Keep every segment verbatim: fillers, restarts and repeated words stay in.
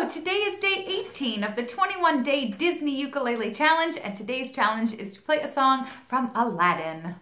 Today is day eighteen of the twenty-one day Disney Ukulele Challenge, and today's challenge is to play a song from Aladdin.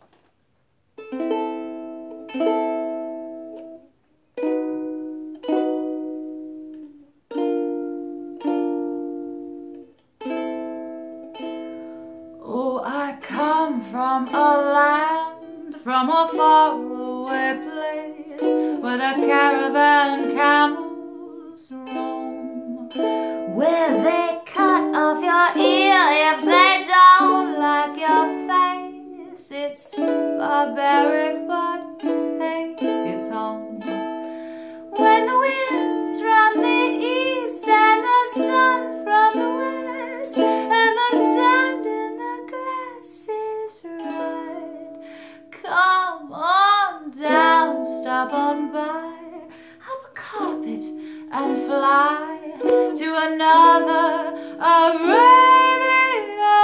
Oh, I come from a land, from a faraway place, where the caravan camels roam, where they cut off your ear if they don't like your face. It's barbaric, but hey, it's home. When the wind's from the east and the sun from the west, and the sand in the glass is right, come on down, stop on by, up a carpet and fly to another Arabian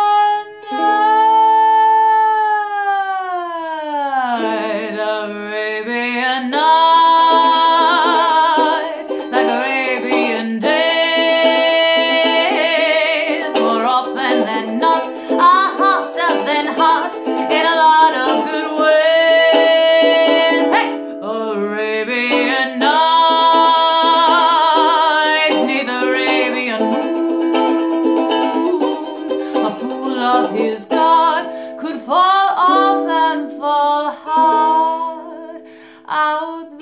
night, Arabian night, like Arabian days, more often than not, are hotter than hot in a lot of good ways. Hey, Arabian night, neath Arabian moons, a fool of his god could fall off and fall hard out